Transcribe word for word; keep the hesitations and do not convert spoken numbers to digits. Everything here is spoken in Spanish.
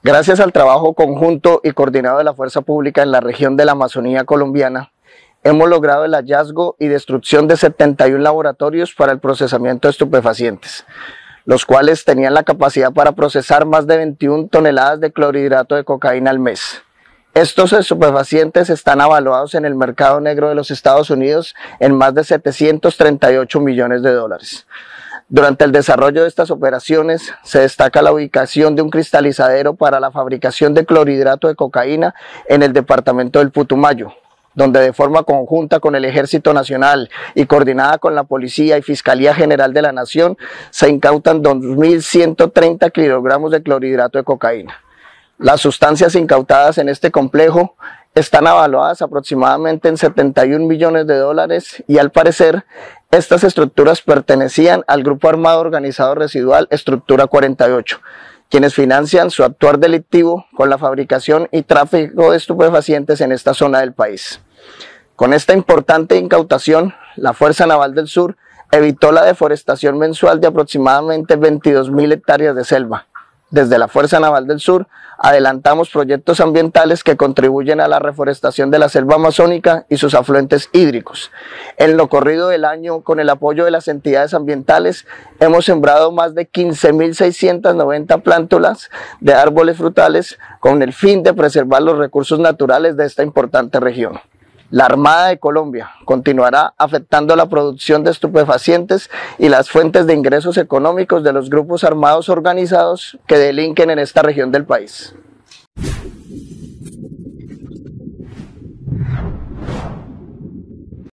Gracias al trabajo conjunto y coordinado de la Fuerza Pública en la región de la Amazonía colombiana, hemos logrado el hallazgo y destrucción de setenta y un laboratorios para el procesamiento de estupefacientes, los cuales tenían la capacidad para procesar más de veintiuna toneladas de clorhidrato de cocaína al mes. Estos estupefacientes están avaluados en el mercado negro de los Estados Unidos en más de setecientos treinta y ocho millones de dólares. Durante el desarrollo de estas operaciones se destaca la ubicación de un cristalizadero para la fabricación de clorhidrato de cocaína en el departamento del Putumayo, donde de forma conjunta con el Ejército Nacional y coordinada con la Policía y Fiscalía General de la Nación se incautan dos mil ciento treinta kilogramos de clorhidrato de cocaína. Las sustancias incautadas en este complejo están avaluadas aproximadamente en setenta y un millones de dólares y al parecer estas estructuras pertenecían al Grupo Armado Organizado Residual Estructura cuarenta y ocho, quienes financian su actuar delictivo con la fabricación y tráfico de estupefacientes en esta zona del país. Con esta importante incautación, la Fuerza Naval del Sur evitó la deforestación mensual de aproximadamente veintidós mil hectáreas de selva. Desde la Fuerza Naval del Sur adelantamos proyectos ambientales que contribuyen a la reforestación de la selva amazónica y sus afluentes hídricos. En lo corrido del año, con el apoyo de las entidades ambientales, hemos sembrado más de quince mil seiscientas noventa plántulas de árboles frutales con el fin de preservar los recursos naturales de esta importante región. La Armada de Colombia continuará afectando la producción de estupefacientes y las fuentes de ingresos económicos de los grupos armados organizados que delinquen en esta región del país.